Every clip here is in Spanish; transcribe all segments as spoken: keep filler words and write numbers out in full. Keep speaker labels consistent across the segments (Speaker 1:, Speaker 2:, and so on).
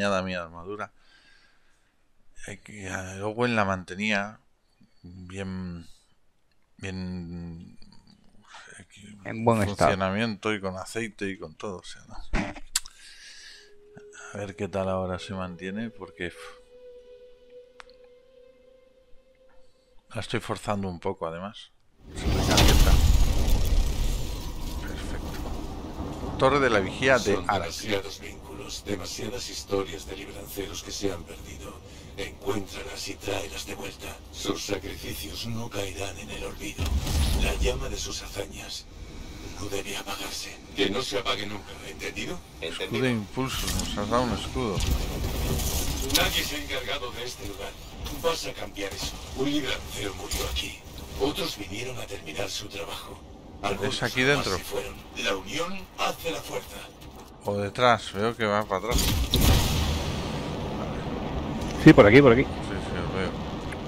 Speaker 1: dañada mi armadura. Owen la mantenía bien, bien
Speaker 2: en buen
Speaker 1: funcionamiento
Speaker 2: estado.
Speaker 1: Y con aceite y con todo. O sea, ¿no? A ver qué tal ahora se mantiene, porque la estoy forzando un poco, además. Se me calienta. Perfecto. Torre de la Vigía de
Speaker 3: Son
Speaker 1: Arax.
Speaker 3: demasiados vínculos, demasiadas historias de libranceros que se han perdido. Encuéntralas y tráelas de vuelta. Sus sacrificios no caerán en el olvido. La llama de sus hazañas no debe apagarse. Que no se apague nunca, ¿entendido?
Speaker 1: ¿Entendido? Escudo de impulso, nos has dado un escudo.
Speaker 3: Nadie se ha encargado de este lugar. Vas a cambiar eso. Un librancero murió aquí. Otros vinieron a terminar su trabajo.
Speaker 1: ¿Es aquí dentro?
Speaker 3: Fueron. La unión hace la fuerza.
Speaker 1: O detrás, veo que va para atrás.
Speaker 2: Sí, por aquí, por aquí.
Speaker 1: Sí, sí, lo veo.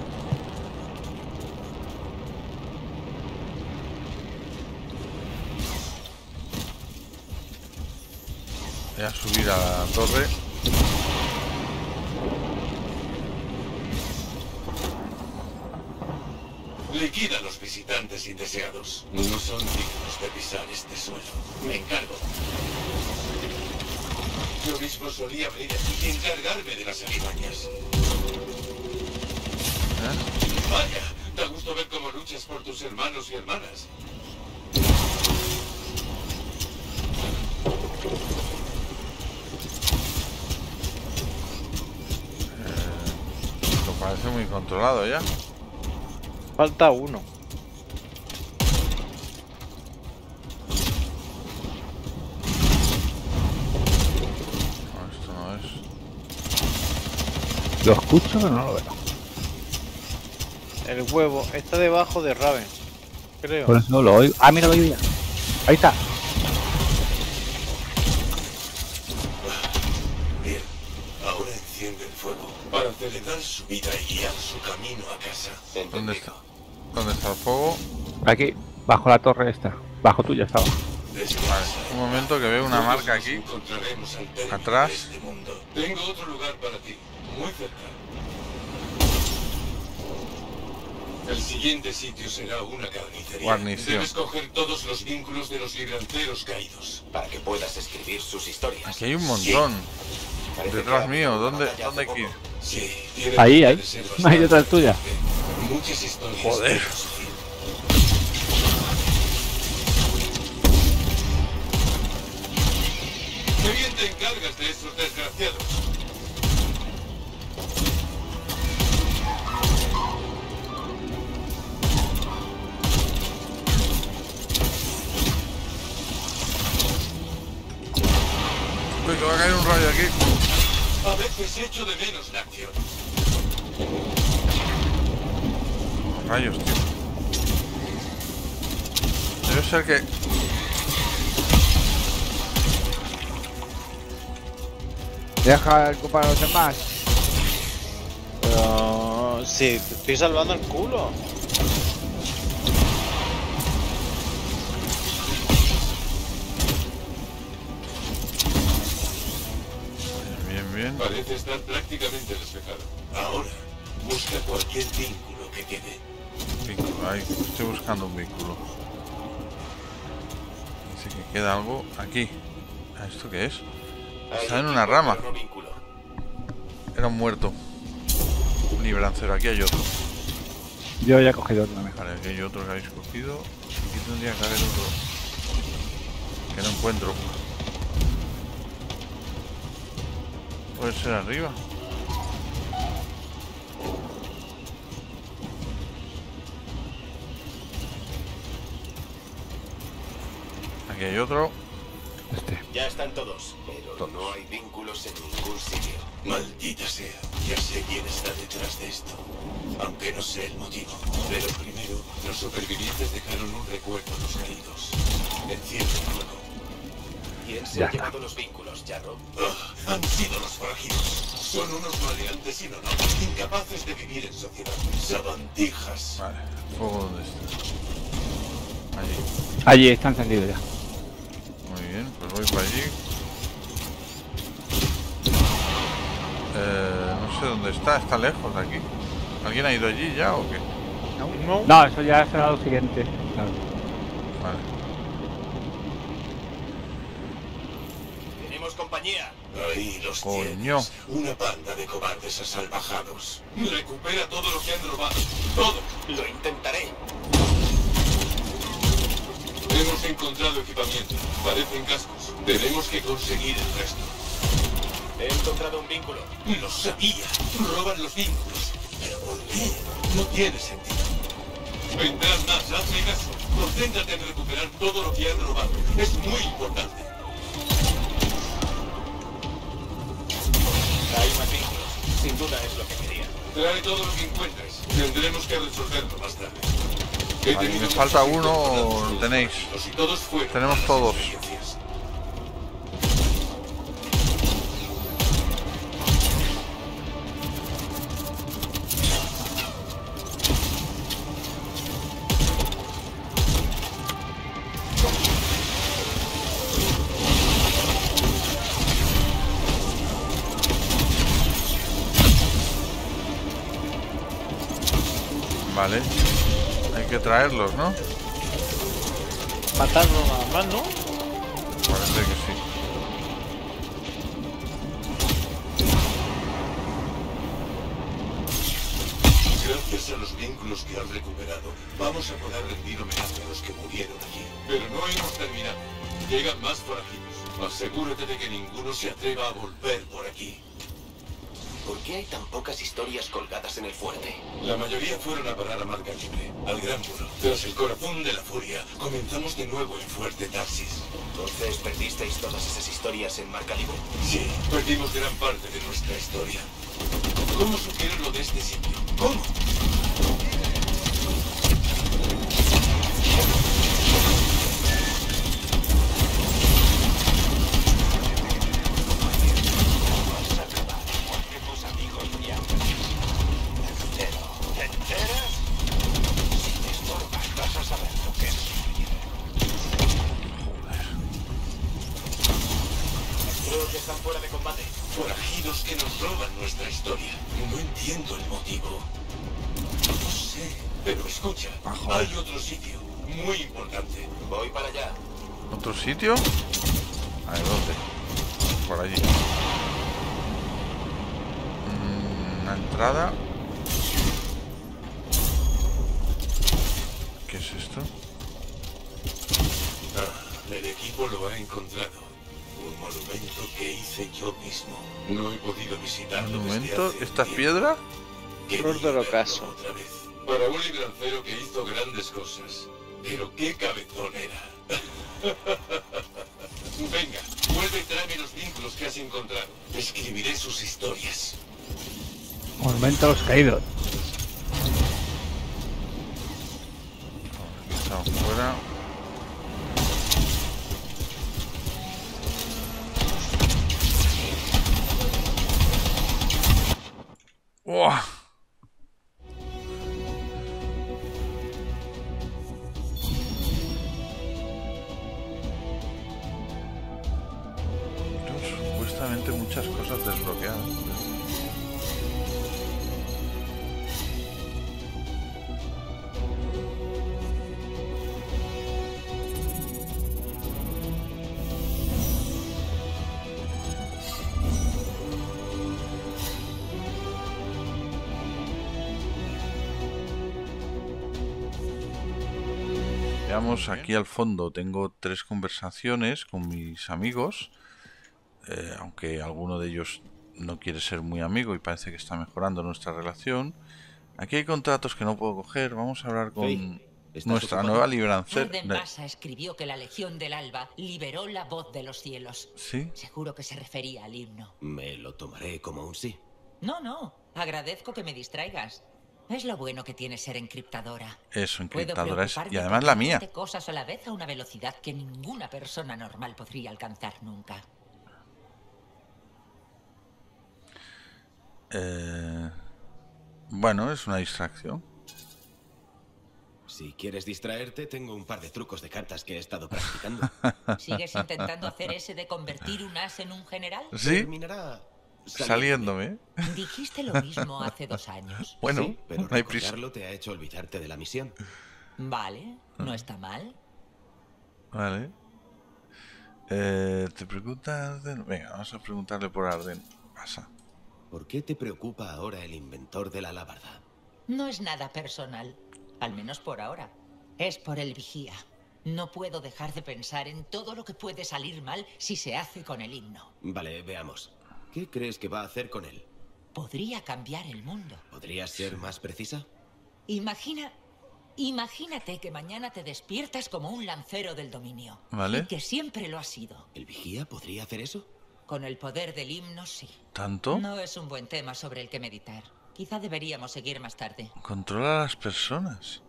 Speaker 1: Voy a subir a la torre.
Speaker 3: Liquida a los visitantes indeseados. No son dignos de pisar este suelo. Me encargo. Yo mismo solía venir aquí y encargarme de las alimañas.
Speaker 1: ¿Eh?
Speaker 3: Vaya, da gusto ver cómo luchas por tus hermanos y hermanas.
Speaker 1: Eh, esto parece muy controlado ya.
Speaker 4: Falta uno.
Speaker 1: No, esto no es.
Speaker 2: Lo escucho, pero no lo veo.
Speaker 4: El huevo está debajo de Raven, creo.
Speaker 2: Por eso lo oigo. Ah, mira, lo oigo ya. Ahí está.
Speaker 3: Bien, ahora enciende el fuego para celebrar su vida y guiar su camino a casa.
Speaker 1: ¿Dónde está? ¿Dónde está el fuego?
Speaker 2: Aquí, bajo la torre esta. Bajo tuya estaba.
Speaker 1: Vale, un momento que veo una marca aquí. Atrás.
Speaker 3: Este mundo. Tengo otro lugar para ti, muy cerca. El siguiente sitio será una carnicería.
Speaker 1: Guarnición.
Speaker 3: Debes coger todos los vínculos de los libranceros caídos
Speaker 5: para que puedas escribir sus historias.
Speaker 1: Aquí hay un montón. Sí. Detrás mío, ¿dónde, ¿dónde hay que ir?
Speaker 3: Sí,
Speaker 2: ahí, ahí. Ahí detrás tuya.
Speaker 3: Muchas historias.
Speaker 1: Joder.
Speaker 3: Qué bien te encargas de esos desgraciados.
Speaker 1: Uy, que va a caer un rayo aquí.
Speaker 3: A veces echo de menos la acción.
Speaker 1: Rayos, tío. Debe ser que...
Speaker 6: Deja el para los demás.
Speaker 4: Pero... sí, te estoy salvando el culo.
Speaker 1: Bien, bien.
Speaker 3: Parece estar prácticamente despejado. Ahora, busca cualquier vínculo que quede.
Speaker 1: Vínculo, ahí. Estoy buscando un vínculo. Dice que queda algo aquí. ¿Esto qué es? Está en una rama. Era un muerto. Un librancero. Aquí hay otro.
Speaker 2: Yo ya he cogido otro también.
Speaker 1: Vale, aquí hay otro que habéis cogido. Aquí tendría que haber otro. Que no encuentro. Puede ser arriba. Aquí hay otro.
Speaker 2: Este.
Speaker 5: Ya están todos, pero todos. No hay vínculos en ningún sitio.
Speaker 3: Maldita sea, ya sé quién está detrás de esto. Aunque no sé el motivo. Pero primero, los supervivientes dejaron un recuerdo a los caídos. Enciende el fuego.
Speaker 5: ¿Quién se ha llevado los vínculos, Jarro?
Speaker 3: Oh, han sido los forajidos. Son unos maleantes sin honor, incapaces de vivir en sociedad. Sabandijas.
Speaker 1: Vale, ¿el fuego dónde está? Allí.
Speaker 2: Allí está encendido ya.
Speaker 1: Muy bien, pues voy para allí. Eh, no sé dónde está, está lejos de aquí. ¿Alguien ha ido allí ya o qué?
Speaker 4: No.
Speaker 2: No, eso ya será lo siguiente. Claro.
Speaker 1: Vale.
Speaker 5: Tenemos compañía.
Speaker 3: Ahí los
Speaker 1: Coño.
Speaker 3: tienes. Una banda de cobardes asalvajados. Recupera todo lo que han robado. Todo.
Speaker 5: Lo intentaré.
Speaker 3: Hemos encontrado equipamiento. Parecen cascos. Tenemos que conseguir el resto.
Speaker 5: He encontrado un vínculo.
Speaker 3: Lo sabía. Roban los vínculos. ¿Pero por qué? No tiene sentido. Vendrán más, hazme caso. Concéntrate en recuperar todo lo que han robado. Es muy importante.
Speaker 5: Hay más vínculos. Sin duda es lo que quería.
Speaker 3: Trae todo lo que encuentres. Tendremos que resolverlo más tarde. He
Speaker 1: Vale,
Speaker 3: tenido
Speaker 1: me falta
Speaker 3: muchos
Speaker 1: uno,
Speaker 3: encuentros con
Speaker 1: tenéis.
Speaker 3: los y todos fueron
Speaker 1: Tenemos
Speaker 3: malas
Speaker 1: todos.
Speaker 3: experiencias.
Speaker 1: Vale. Hay que traerlos, ¿no?
Speaker 4: Matarlo nada más, ¿no?
Speaker 1: Parece que sí.
Speaker 3: Gracias a los vínculos que han recuperado, vamos a poder rendir homenaje a los que murieron allí. Pero no hemos terminado. Llegan más forajidos. Asegúrate de que ninguno se atreva a volver por aquí.
Speaker 5: ¿Por qué hay tan pocas historias colgadas en el fuerte?
Speaker 3: La mayoría fueron a parar a Mar Calibre, al Gran Muro. Tras el corazón de la furia, comenzamos de nuevo en Fuerte Tarsis.
Speaker 5: Entonces perdisteis todas esas historias en Mar Calibre.
Speaker 3: Sí, perdimos gran parte de nuestra historia. ¿Cómo supieron lo de este sitio? ¿Cómo?
Speaker 5: Creo que están fuera de combate.
Speaker 3: Forajidos que nos roban nuestra historia. No entiendo el motivo. No sé. Pero escucha,
Speaker 1: Ah, joder.
Speaker 3: hay otro sitio muy importante.
Speaker 5: Voy para allá.
Speaker 1: ¿Otro sitio? A ver, ¿dónde? Por allí. Mm, Una entrada. ¿Qué es esto?
Speaker 3: Ah, el equipo lo ha encontrado. Un monumento que hice yo mismo. No he podido visitarlo.
Speaker 1: ¿Monumento?
Speaker 3: desde hace
Speaker 1: ¿Esta
Speaker 3: un
Speaker 1: piedra?
Speaker 3: Quería
Speaker 4: Flor del
Speaker 3: verlo
Speaker 4: ocaso.
Speaker 3: otra vez. Para un librancero que hizo grandes cosas. Pero qué cabezón era. Venga, vuelve y tráeme los vínculos que has encontrado. Escribiré sus historias.
Speaker 2: Monumento a los caídos.
Speaker 1: Aquí estamos fuera. ¡Uah! Tengo supuestamente muchas cosas desbloqueadas. Veamos aquí al fondo, tengo tres conversaciones con mis amigos, eh, aunque alguno de ellos no quiere ser muy amigo y parece que está mejorando nuestra relación. Aquí hay contratos que no puedo coger, vamos a hablar con
Speaker 7: Faith, ¿estás
Speaker 1: nuestra
Speaker 7: ocupado?
Speaker 1: nueva librancera.
Speaker 8: Arden Massa escribió que la Legión del Alba liberó la voz de los cielos.
Speaker 1: ¿Sí?
Speaker 8: Seguro que se refería al himno.
Speaker 7: Me lo tomaré como un sí.
Speaker 8: No, no. Agradezco que me distraigas. Es lo bueno que tiene ser encriptadora.
Speaker 1: Eso,
Speaker 8: Puedo
Speaker 1: encriptadora es,
Speaker 8: preocuparme
Speaker 1: y además
Speaker 8: por
Speaker 1: la mía.
Speaker 8: veinte cosas a la vez a una velocidad que ninguna persona normal podría alcanzar nunca.
Speaker 1: Eh, bueno, es una distracción.
Speaker 7: Si quieres distraerte, tengo un par de trucos de cartas que he estado practicando.
Speaker 8: ¿Sigues intentando hacer ese de convertir un as en un general?
Speaker 1: ¿Sí?
Speaker 7: Terminará
Speaker 1: Saliéndome.
Speaker 8: Dijiste lo mismo hace dos años.
Speaker 1: Bueno,
Speaker 7: Sí, pero
Speaker 1: no hay prisa.
Speaker 7: recordarlo te ha hecho olvidarte de la misión.
Speaker 8: Vale, no está mal.
Speaker 1: Vale. Eh, ¿Te pregunta Arden? Venga, vamos a preguntarle por Arden. Pasa.
Speaker 7: ¿Por qué te preocupa ahora el inventor de la alabarda?
Speaker 8: No es nada personal, al menos por ahora. Es por el vigía. No puedo dejar de pensar en todo lo que puede salir mal si se hace con el himno.
Speaker 7: Vale, veamos. ¿Qué crees que va a hacer con él?
Speaker 8: Podría cambiar el mundo.
Speaker 7: ¿Podrías ser más precisa?
Speaker 8: Imagina... Imagínate que mañana te despiertas como un lancero del dominio.
Speaker 1: Vale.
Speaker 8: Y que siempre lo has sido.
Speaker 7: ¿El vigía podría hacer eso?
Speaker 8: Con el poder del himno, sí.
Speaker 1: ¿Tanto?
Speaker 8: No es un buen tema sobre el que meditar. Quizá deberíamos seguir más tarde.
Speaker 1: Controla a las personas.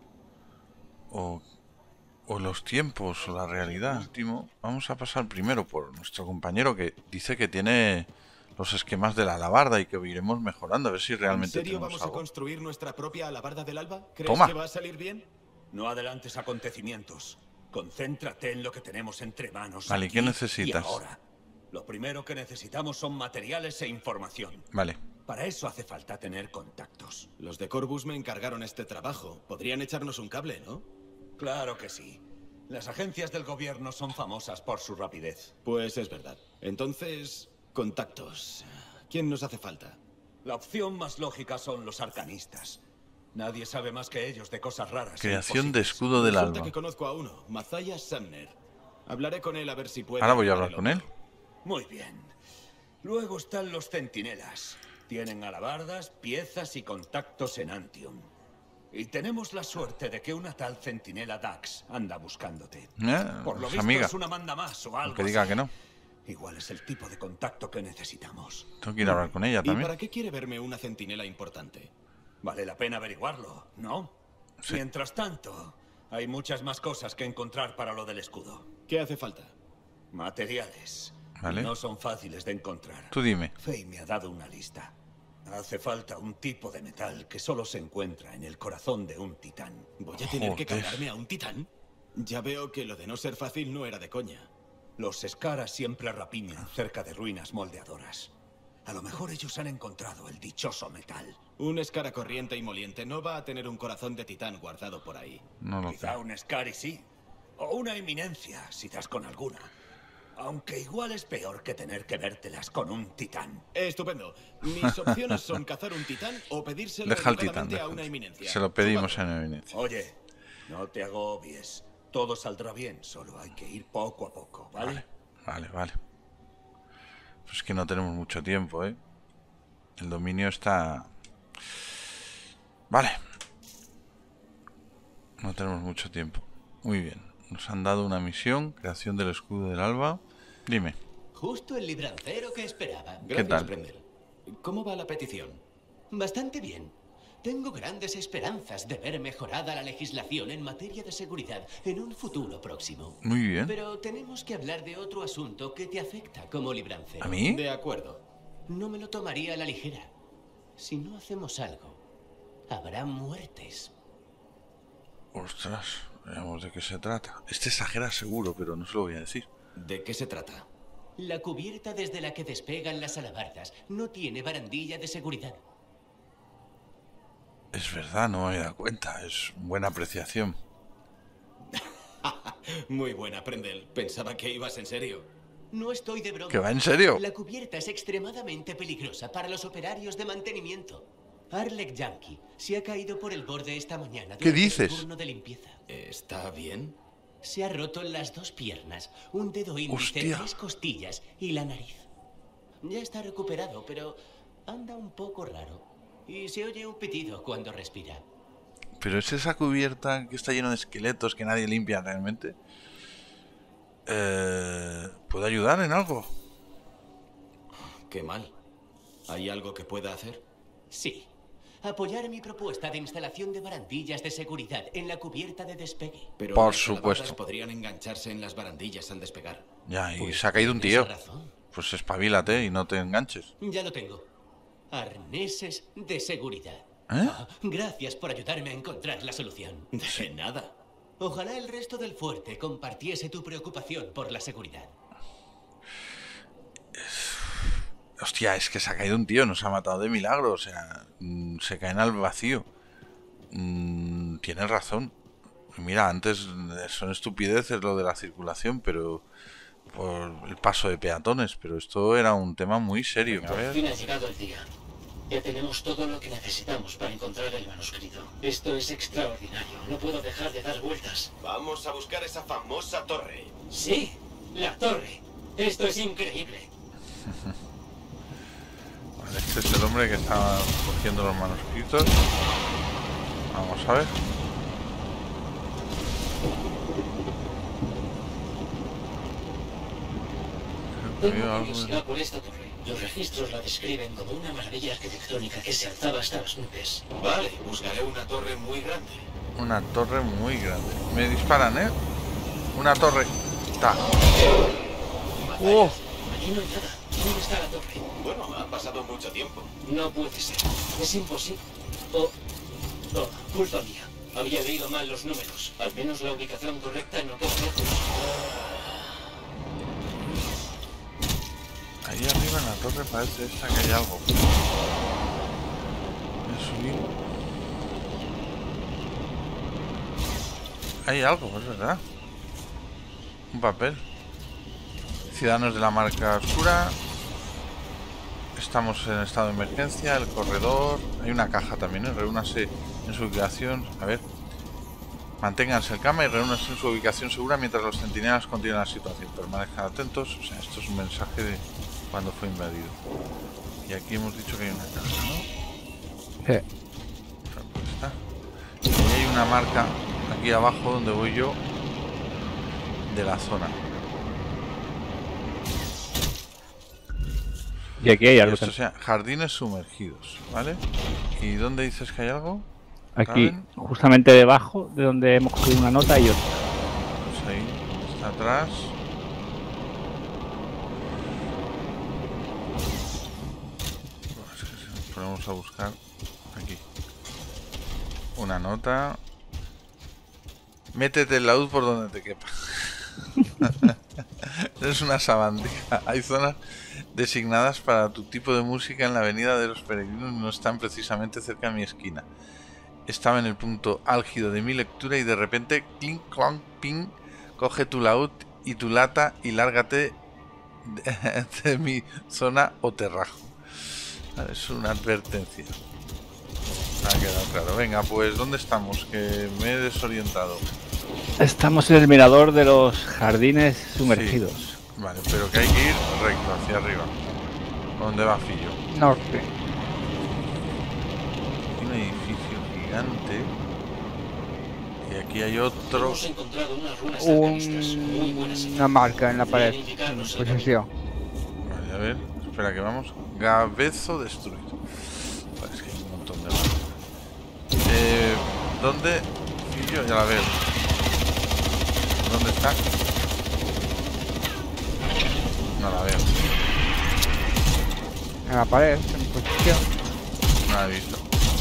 Speaker 1: O, o los tiempos, o la realidad. Último, vamos a pasar primero por nuestro compañero que dice que tiene los esquemas de la alabarda y que iremos mejorando, a ver si realmente
Speaker 7: ¿En serio
Speaker 1: tenemos
Speaker 7: vamos a
Speaker 1: algo.
Speaker 7: construir nuestra propia alabarda del alba? ¿Crees
Speaker 1: Toma.
Speaker 7: que va a salir bien?
Speaker 9: No adelantes acontecimientos. Concéntrate en lo que tenemos entre manos.
Speaker 1: Vale, ¿y
Speaker 9: aquí
Speaker 1: qué necesitas?
Speaker 9: Y ahora. Lo primero que necesitamos son materiales e información.
Speaker 1: Vale.
Speaker 9: Para eso hace falta tener contactos.
Speaker 7: Los de Corvus me encargaron este trabajo. Podrían echarnos un cable, ¿no?
Speaker 9: Claro que sí. Las agencias del gobierno son famosas por su rapidez.
Speaker 7: Pues es verdad. Entonces, contactos. ¿Quién nos hace falta?
Speaker 9: La opción más lógica son los arcanistas. Nadie sabe más que ellos de cosas raras. e
Speaker 1: Creación de
Speaker 9: imposibles.
Speaker 1: escudo del
Speaker 7: Resulta
Speaker 1: alba.
Speaker 7: que conozco a uno, Mazaya Sumner. Hablaré con él a ver si puede...
Speaker 1: Ahora voy a
Speaker 7: arreglar
Speaker 1: hablar con
Speaker 7: el
Speaker 1: él.
Speaker 7: otro.
Speaker 9: Muy bien. Luego están los centinelas. Tienen alabardas, piezas y contactos en Antium. Y tenemos la suerte de que una tal centinela Dax anda buscándote.
Speaker 1: Eh,
Speaker 9: Por lo
Speaker 1: es
Speaker 9: visto
Speaker 1: amiga.
Speaker 9: es una manda más o algo
Speaker 1: Aunque diga
Speaker 9: así.
Speaker 1: que no.
Speaker 9: Igual es el tipo de contacto que necesitamos.
Speaker 1: Tengo que ir a hablar con ella
Speaker 7: ¿Y
Speaker 1: también.
Speaker 7: para qué quiere verme una centinela importante?
Speaker 9: Vale la pena averiguarlo, ¿no?
Speaker 1: Sí.
Speaker 9: Mientras tanto, hay muchas más cosas que encontrar para lo del escudo.
Speaker 7: ¿Qué hace falta?
Speaker 9: Materiales.
Speaker 1: Vale.
Speaker 9: No son fáciles de encontrar.
Speaker 1: Tú dime.
Speaker 9: Faye me ha dado una lista. Hace falta un tipo de metal que solo se encuentra en el corazón de un titán.
Speaker 7: ¿Voy a tener que
Speaker 1: Joder.
Speaker 7: cargarme a un titán? Ya veo que lo de no ser fácil no era de coña.
Speaker 9: Los Skaras siempre rapiñan cerca de ruinas moldeadoras. A lo mejor ellos han encontrado el dichoso metal.
Speaker 7: Un escara corriente y moliente no va a tener un corazón de titán guardado por ahí.
Speaker 1: No lo
Speaker 9: Quizá
Speaker 1: sé.
Speaker 9: un Skari sí. O una eminencia, si das con alguna. Aunque igual es peor que tener que vértelas con un titán.
Speaker 7: Estupendo. Mis opciones son cazar un titán o pedírselo
Speaker 1: Deja el titán.
Speaker 7: educadamente
Speaker 1: deja
Speaker 7: a
Speaker 1: el
Speaker 7: una
Speaker 1: titán.
Speaker 7: eminencia.
Speaker 1: Se lo pedimos
Speaker 7: Súbalo.
Speaker 1: a una eminencia.
Speaker 9: Oye, no te agobies. Todo saldrá bien, solo hay que ir poco a poco, ¿vale?
Speaker 1: Vale, vale, vale. Pues es que no tenemos mucho tiempo, ¿eh? El dominio está... Vale. No tenemos mucho tiempo. Muy bien. Nos han dado una misión, creación del escudo del alba. Dime.
Speaker 10: Justo el librancero que esperaba.
Speaker 1: ¿Qué
Speaker 7: Gracias,
Speaker 1: tal?
Speaker 7: Brendel. ¿Cómo va la petición?
Speaker 10: Bastante bien. Tengo grandes esperanzas de ver mejorada la legislación en materia de seguridad en un futuro próximo.
Speaker 1: Muy bien.
Speaker 10: Pero tenemos que hablar de otro asunto que te afecta como librancero.
Speaker 1: ¿A mí?
Speaker 7: De acuerdo.
Speaker 10: No me lo tomaría a la ligera. Si no hacemos algo, habrá muertes.
Speaker 1: Ostras, veamos de qué se trata. Este exagera seguro, pero no se lo voy a decir.
Speaker 7: ¿De qué se trata?
Speaker 10: La cubierta desde la que despegan las alabardas no tiene barandilla de seguridad.
Speaker 1: Es verdad, no me he dado cuenta. Es buena apreciación.
Speaker 7: Muy buena, Brendel. Pensaba que ibas en serio.
Speaker 10: No estoy de broma.
Speaker 1: ¿Que va en serio?
Speaker 10: La cubierta es extremadamente peligrosa para los operarios de mantenimiento. Arlek Yankee se ha caído por el borde esta mañana.
Speaker 1: ¿Qué
Speaker 10: durante
Speaker 1: dices?
Speaker 10: el turno de limpieza.
Speaker 7: ¿Está bien?
Speaker 10: Se ha roto en las dos piernas, un dedo índice,
Speaker 1: Hostia.
Speaker 10: tres costillas y la nariz. Ya está recuperado, pero anda un poco raro. Y se oye un pitido cuando respira.
Speaker 1: Pero es esa cubierta que está llena de esqueletos que nadie limpia realmente. Eh, ¿Puede ayudar en algo?
Speaker 7: Qué mal. ¿Hay algo que pueda hacer?
Speaker 10: Sí. Apoyar mi propuesta de instalación de barandillas de seguridad en la cubierta de despegue.
Speaker 7: Pero
Speaker 1: Por
Speaker 7: las alabardas
Speaker 1: supuesto.
Speaker 7: podrían engancharse en las barandillas al despegar.
Speaker 1: Ya, y
Speaker 10: Pues
Speaker 1: se ha caído un
Speaker 10: tienes
Speaker 1: tío.
Speaker 10: razón.
Speaker 1: Pues espabilate y no te enganches.
Speaker 10: Ya lo tengo. Arneses de seguridad.
Speaker 1: ¿Eh?
Speaker 10: Ah, gracias por ayudarme a encontrar la solución.
Speaker 7: De nada.
Speaker 10: Ojalá el resto del fuerte compartiese tu preocupación por la seguridad.
Speaker 1: Hostia, es que se ha caído un tío, nos ha matado de milagro. O sea, mm, se caen al vacío. Mm, tienes razón. Mira, antes son estupideces lo de la circulación, pero por el paso de peatones, pero esto era un tema muy serio. A
Speaker 10: Por
Speaker 1: ver.
Speaker 10: fin ha llegado el día. Ya tenemos todo lo que necesitamos para encontrar el manuscrito. Esto es extraordinario. No puedo dejar de dar vueltas.
Speaker 5: Vamos a buscar esa famosa torre.
Speaker 10: Sí, la torre. Esto es increíble.
Speaker 1: Vale, este es el hombre que está cogiendo los manuscritos. Vamos a ver.
Speaker 10: Tengo curiosidad por esta torre. Los registros la describen como una maravilla arquitectónica que se alzaba hasta las nubes.
Speaker 5: Vale, buscaré una torre muy grande.
Speaker 1: Una torre muy grande. Me disparan, ¿eh? Una torre. Ta. ¡Oh!
Speaker 10: Aquí no hay nada. ¿Dónde está la torre?
Speaker 5: Bueno, ha pasado mucho tiempo.
Speaker 10: No puede ser. Es imposible. Oh, oh, culpa mía. Había leído mal los números. Al menos la ubicación correcta no queda lejos.
Speaker 1: Ahí arriba en la torre parece esta que hay algo. Voy a subir. Hay algo, es verdad. Un papel. Ciudadanos de la marca oscura. Estamos en estado de emergencia. El corredor. Hay una caja también, ¿eh? Reúnase en su ubicación. A ver. Manténganse en cama y reúnanse en su ubicación segura mientras los centinelas continúan la situación. Permanezcan atentos. O sea, esto es un mensaje de cuando fue invadido. Y aquí hemos dicho que hay una caja, ¿no?
Speaker 2: Sí.
Speaker 1: Pues está. Y hay una marca aquí abajo donde voy yo de la zona.
Speaker 2: Y aquí hay algo.
Speaker 1: Esto sea jardines sumergidos, ¿vale? ¿Y dónde dices que hay algo?
Speaker 2: Aquí,
Speaker 1: ¿Saben?
Speaker 2: justamente debajo de donde hemos cogido una nota y otra.
Speaker 1: Pues ahí, está atrás. Pues es que si nos ponemos a buscar aquí. Una nota. Métete el laúd por donde te quepa. Es una sabandija. Hay zonas designadas para tu tipo de música en la avenida de los peregrinos y no están precisamente cerca de mi esquina. Estaba en el punto álgido de mi lectura y de repente, clink, clonk, ping, coge tu laúd y tu lata y lárgate de, de mi zona o te rajo. Vale, es una advertencia. Ha quedado claro. Venga, pues, ¿dónde estamos? Que me he desorientado.
Speaker 2: Estamos en el mirador de los jardines sumergidos.
Speaker 1: Sí. Vale, pero que hay que ir recto, hacia arriba. ¿Dónde va Fillo?
Speaker 6: Norte.
Speaker 1: Un edificio gigante. Y aquí hay otro.
Speaker 10: Hemos encontrado unas runas
Speaker 6: Un...
Speaker 10: arcanistas. Muy buenas.
Speaker 6: Una marca en la pared.
Speaker 10: Pueden indicarnos el
Speaker 6: Posición.
Speaker 1: Vale, a ver, espera que vamos. Gabezo destruido. Vale, es que hay un montón de marcas. Eh, ¿Dónde? Fillo, ya la veo. ¿Dónde está? No la veo.
Speaker 6: En la pared, en posición.
Speaker 1: No la he visto.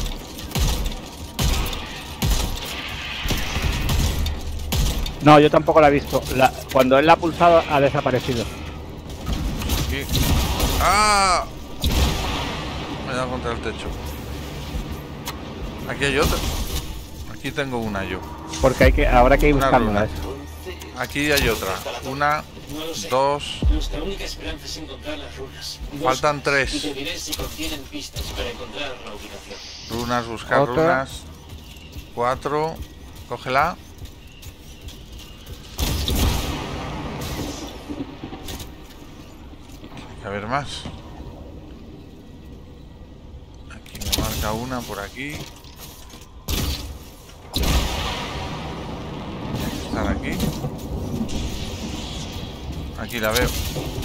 Speaker 2: No, yo tampoco la he visto. La, cuando él la ha pulsado ha desaparecido.
Speaker 1: Aquí. ¡Ah! Me he dado contra el techo. Aquí hay otra. Aquí tengo una yo.
Speaker 2: Porque hay que, ahora hay que ir
Speaker 1: Una
Speaker 2: buscándola.
Speaker 1: runa. Aquí hay otra. Una,
Speaker 10: No lo sé.
Speaker 1: dos.
Speaker 10: Nuestra única esperanza es encontrar las runas.
Speaker 1: Faltan tres.
Speaker 10: Y te diré si contienen pistas para encontrar la ubicación.
Speaker 1: Runas, buscar
Speaker 6: Otra.
Speaker 1: runas. Cuatro. Cógela. Tiene que haber más. Aquí me marca una por aquí. Estar aquí. Aquí la veo.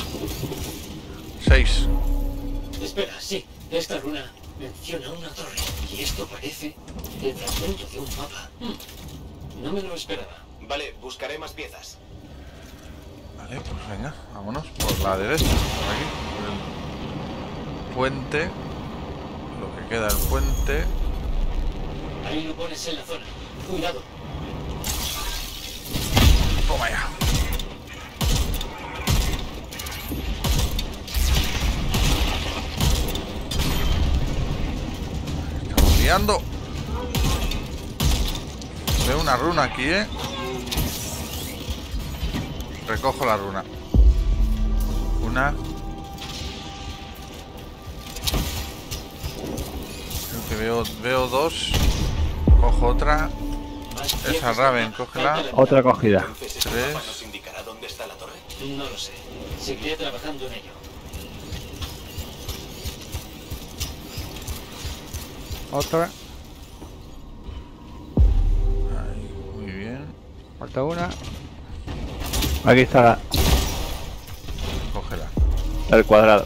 Speaker 1: Seis.
Speaker 10: Espera, sí. Esta runa menciona una torre. Y esto parece el fragmento de un mapa. Hmm. No me lo esperaba.
Speaker 5: Vale, buscaré más piezas.
Speaker 1: Vale, pues venga, vámonos por la derecha, por aquí, por el puente, lo que queda del puente.
Speaker 10: Ahí lo pones en la zona. Cuidado.
Speaker 1: Toma ya. liando. Veo una runa aquí, ¿eh? Recojo la runa. Una. Creo que veo, veo dos. Cojo otra. Esa Raven, cógela.
Speaker 2: Otra cogida.
Speaker 1: Tres.
Speaker 5: ¿Nos indicará dónde está la torre?
Speaker 10: No lo sé. Seguiré trabajando en ello.
Speaker 6: Otra.
Speaker 1: Ahí, muy bien.
Speaker 6: Falta una.
Speaker 2: Aquí está la-
Speaker 1: Cógela.
Speaker 2: el cuadrado.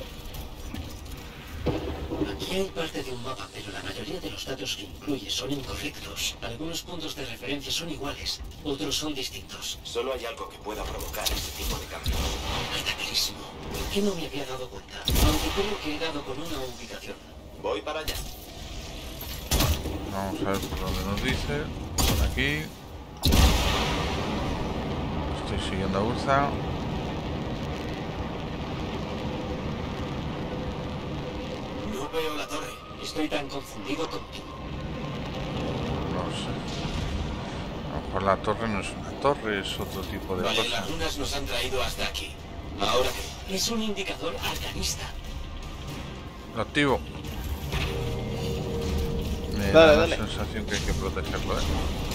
Speaker 10: Aquí hay parte de un mapa, pero la mayoría de los datos que incluye son incorrectos. Algunos puntos de referencia son iguales, otros son distintos.
Speaker 5: Solo hay algo que pueda provocar ese tipo de cambio.
Speaker 10: Cataclismo. ¿Por qué no me había dado cuenta? Aunque creo que he dado con una ubicación.
Speaker 5: Voy para allá.
Speaker 1: Vamos a ver por dónde nos dice. Por aquí. Estoy siguiendo a Urza.
Speaker 5: No veo la torre.
Speaker 10: Estoy tan confundido contigo.
Speaker 1: No sé. A lo mejor la torre no es una torre, es otro tipo de
Speaker 5: Vale,
Speaker 1: cosa.
Speaker 5: las runas nos han traído hasta aquí. ¿Ahora qué?
Speaker 10: Es un indicador arcanista.
Speaker 1: Lo activo. Me
Speaker 4: Dale,
Speaker 1: da la
Speaker 4: dale.
Speaker 1: sensación que hay que protegerlo, ¿eh?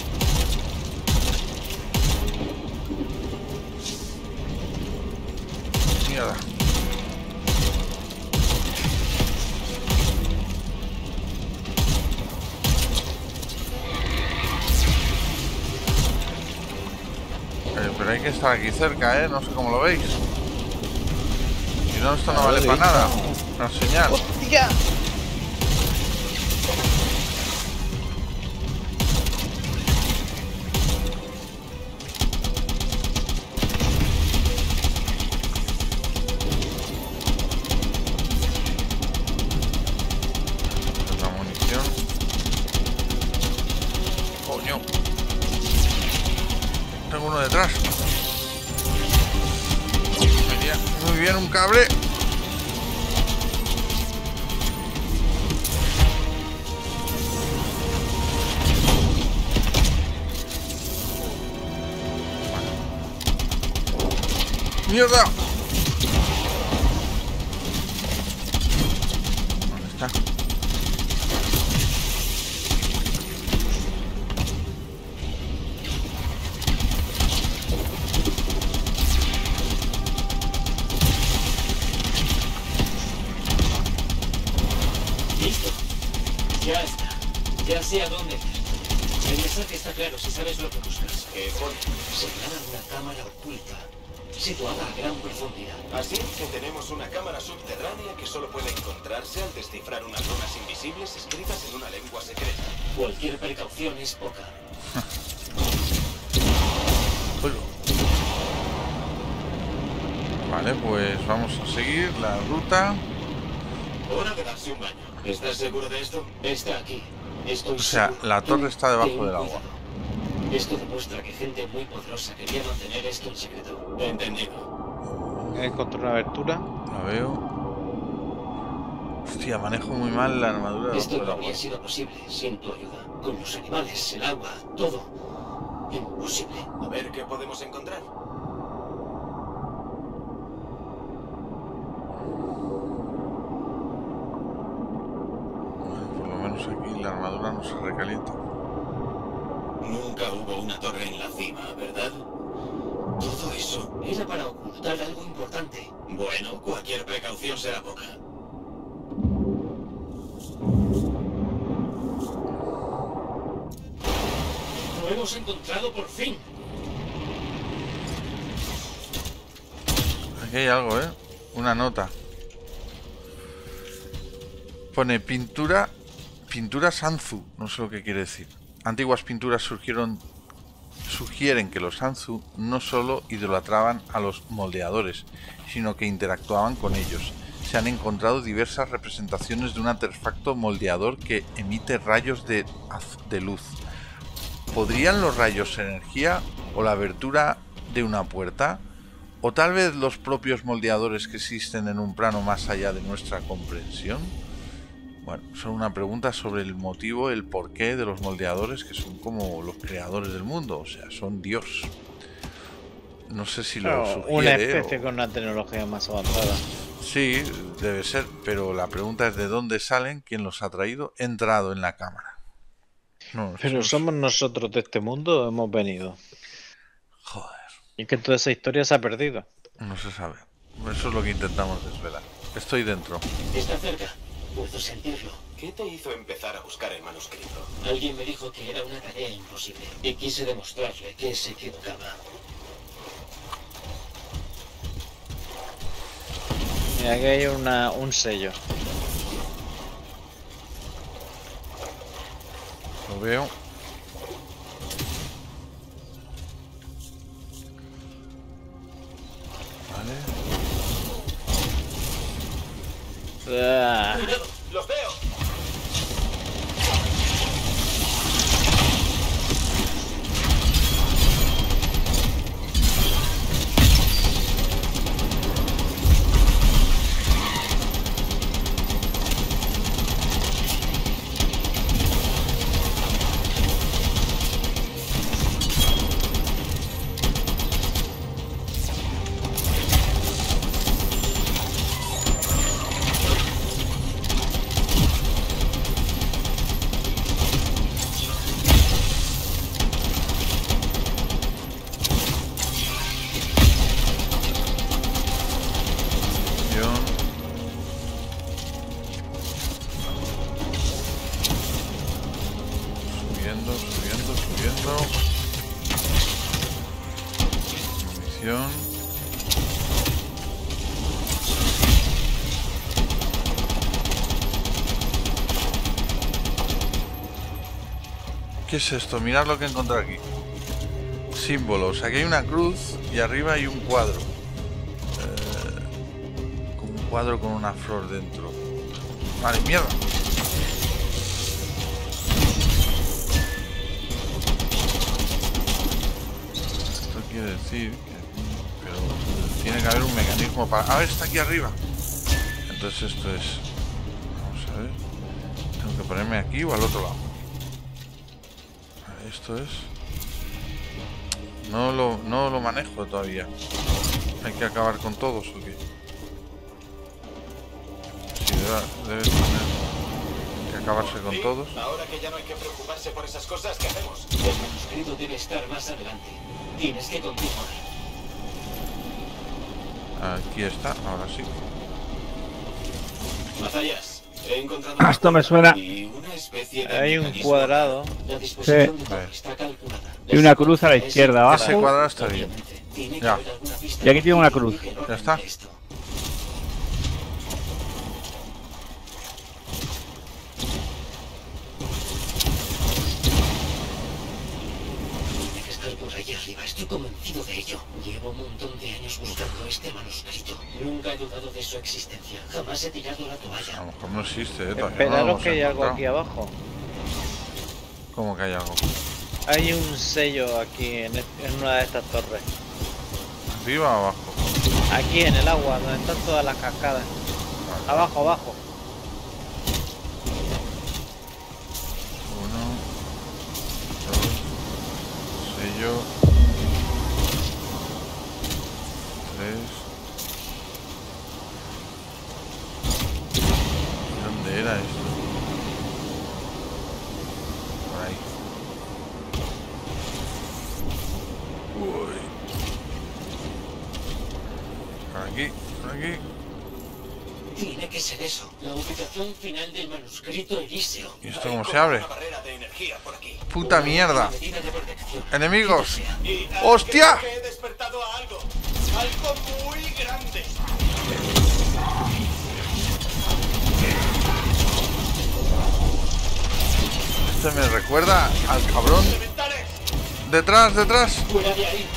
Speaker 1: Mierda. Eh, pero hay que estar aquí cerca, ¿eh? No sé cómo lo veis. Si no, esto no vale para nada. Una señal.
Speaker 4: ¡Hostia!
Speaker 1: La munición. Coño. Tengo uno detrás. Venía muy bien un cable. ¡Mierda! ¿Dónde está?
Speaker 10: ¿Listo? Ya está. Ya sé a dónde ir. El mensaje está claro si sabes lo que buscas.
Speaker 5: ¿Qué pone?
Speaker 10: Señala una cámara oculta, situada a gran profundidad.
Speaker 5: Así que tenemos una cámara subterránea que solo puede encontrarse al descifrar unas runas invisibles escritas en una lengua secreta.
Speaker 10: Cualquier precaución es poca.
Speaker 1: Vale, pues vamos a seguir la ruta.
Speaker 5: Hora de darse un baño. ¿Estás seguro de esto?
Speaker 10: Está aquí. Estoy
Speaker 1: O sea,
Speaker 10: seguro.
Speaker 1: la torre está debajo
Speaker 10: Ten
Speaker 1: del agua.
Speaker 10: cuidado. Esto demuestra que gente muy poderosa quería mantener esto en secreto.
Speaker 5: Entendido.
Speaker 4: Encontré una abertura.
Speaker 1: La veo. Hostia, manejo muy mal la armadura debajo
Speaker 10: Esto
Speaker 1: del
Speaker 10: no
Speaker 1: agua.
Speaker 10: habría sido posible sin tu ayuda. Con los animales, el agua, todo. Imposible.
Speaker 5: A ver qué podemos encontrar.
Speaker 1: Bueno, por lo menos aquí la armadura no se recalienta.
Speaker 5: Nunca hubo una torre en la cima, ¿verdad? Todo eso.
Speaker 10: Era para ocultar algo importante.
Speaker 5: Bueno, cualquier precaución será poca.
Speaker 10: Lo hemos encontrado por fin.
Speaker 1: Aquí hay algo, ¿eh? Una nota. Pone pintura... Pintura Sanzu. No sé lo que quiere decir. Antiguas pinturas surgieron... Sugieren que los Sanzu no solo idolatraban a los moldeadores, sino que interactuaban con ellos. Se han encontrado diversas representaciones de un artefacto moldeador que emite rayos de, az- de luz. ¿Podrían los rayos ser energía o la abertura de una puerta? ¿O tal vez los propios moldeadores que existen en un plano más allá de nuestra comprensión? Bueno, son una pregunta sobre el motivo, el porqué de los moldeadores, que son como los creadores del mundo, o sea, son Dios. No sé si lo
Speaker 4: Claro,
Speaker 1: sugiere
Speaker 4: una especie
Speaker 1: o...
Speaker 4: con una tecnología más avanzada.
Speaker 1: Sí, debe ser, pero la pregunta es de dónde salen, quién los ha traído, entrado en la cámara. No,
Speaker 4: Pero
Speaker 1: eso es-
Speaker 4: somos nosotros de este mundo o hemos venido.
Speaker 1: Joder,
Speaker 4: Y que toda esa historia se ha perdido.
Speaker 1: no se sabe. Eso es lo que intentamos desvelar. Estoy dentro.
Speaker 10: Está cerca. Puedo sentirlo.
Speaker 5: ¿Qué te hizo empezar a buscar el manuscrito?
Speaker 10: Alguien me dijo que era una tarea imposible y quise demostrarle que se equivocaba.
Speaker 4: Mira, aquí hay una, un sello.
Speaker 1: Lo veo. Vale.
Speaker 4: Ah,
Speaker 5: ¡Cuidado! ¡Los veo!
Speaker 1: Guión. Subiendo, subiendo, subiendo. Munición. ¿Qué es esto? Mirad lo que he encontrado aquí. Símbolos. Aquí hay una cruz y arriba hay un cuadro. Eh, con un cuadro con una flor dentro. Vale, mierda. Esto quiere decir que... Pero tiene que haber un mecanismo para... A ver, está aquí arriba. Entonces esto es... Vamos a ver. Tengo que ponerme aquí o al otro lado. Vale, esto es... No lo, no lo manejo todavía. Hay que acabar con todos o qué. Sí, debe, debe tener que acabarse con todos.
Speaker 5: Ahora que ya no hay que preocuparse por esas cosas, ¿qué hacemos?
Speaker 10: El manuscrito debe estar más adelante. Tienes que continuar.
Speaker 1: Aquí está, ahora sí.
Speaker 5: Mazayas, he encontrado
Speaker 2: Ah, esto me suena.
Speaker 5: y una especie de
Speaker 4: hay un
Speaker 5: mecanismo.
Speaker 4: cuadrado.
Speaker 10: La disposición de todo
Speaker 1: Vale.
Speaker 10: está calculada.
Speaker 2: Y una cruz a la izquierda,
Speaker 1: Ese
Speaker 2: abajo.
Speaker 1: cuadrado está bien.
Speaker 10: Obviamente, tiene que
Speaker 1: Ya.
Speaker 10: haber alguna pista
Speaker 2: Y aquí tiene una
Speaker 10: que
Speaker 2: cruz.
Speaker 10: indique el
Speaker 1: Ya
Speaker 10: orden
Speaker 1: está.
Speaker 10: de esto. Tiene que estar por ahí arriba, estoy convencido de ello. Llevo un montón de años buscando este manuscrito. Nunca he dudado de su existencia. Jamás he tirado la
Speaker 1: A
Speaker 10: toalla.
Speaker 1: lo mejor no existe, ¿eh? Todavía no lo
Speaker 4: Esperaros
Speaker 1: hemos
Speaker 4: que hay algo
Speaker 1: encontrado.
Speaker 4: aquí abajo.
Speaker 1: ¿Cómo que hay algo?
Speaker 4: Hay un sello aquí en, et- en una de estas torres.
Speaker 1: ¿Arriba o abajo?
Speaker 4: Aquí en el agua, donde están todas las cascadas.
Speaker 1: Vale.
Speaker 4: Abajo, abajo.
Speaker 1: Uno, dos, sello, tres. ¿Dónde era esto? Por ahí. Uy. Por aquí, por aquí.
Speaker 10: Tiene que ser eso. La ubicación final del manuscrito Elíseo.
Speaker 1: ¿Y esto cómo se abre?
Speaker 5: Una barrera de energía por aquí.
Speaker 1: ¡Puta mierda!
Speaker 10: Medida de protección.
Speaker 1: ¡Enemigos!
Speaker 5: Y, ah,
Speaker 1: ¡Hostia!
Speaker 5: creo que he despertado a algo. Algo muy grande.
Speaker 1: Este me recuerda al cabrón.
Speaker 5: ¡Elementales!
Speaker 1: ¡Detrás, detrás!
Speaker 10: Fuera de ahí.